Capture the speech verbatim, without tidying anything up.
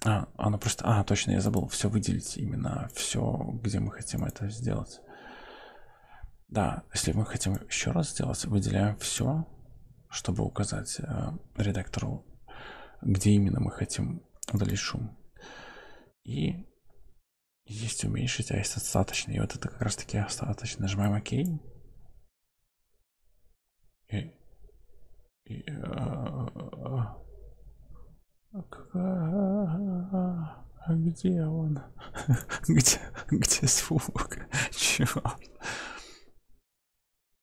А, она просто... А, точно, я забыл все выделить, именно все, где мы хотим это сделать. Да, если мы хотим еще раз сделать, выделяем все, чтобы указать э, редактору, где именно мы хотим удалить шум. И есть уменьшить, а есть остаточный. И вот это как раз таки остаточный. Нажимаем ОК. И, и, э, а где он? где, где звук? Черт.